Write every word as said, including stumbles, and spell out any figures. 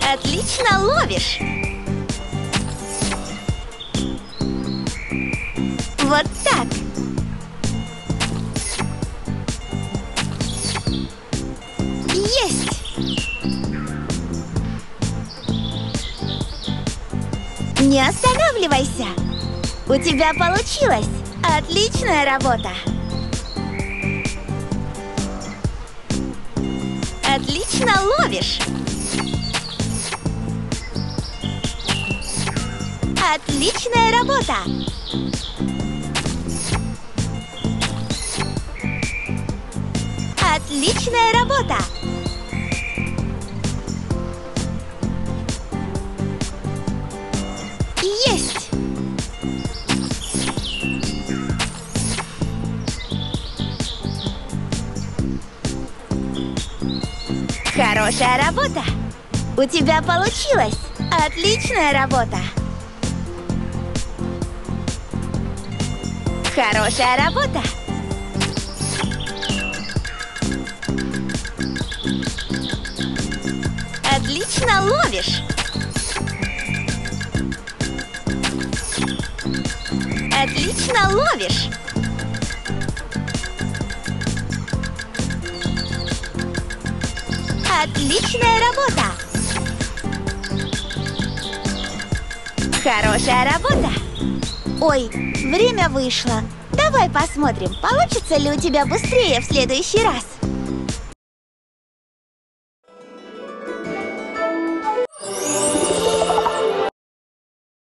Отлично ловишь. Вот так. Есть. Не останавливайся. У тебя получилось. Отличная работа. Отлично ловишь. Отличная работа. Отличная работа. Есть. Хорошая работа. У тебя получилось. Отличная работа. Хорошая работа. Отлично ловишь. Отлично ловишь. Отличная работа. Хорошая работа. Ой, время вышло. Давай посмотрим, получится ли у тебя быстрее в следующий раз.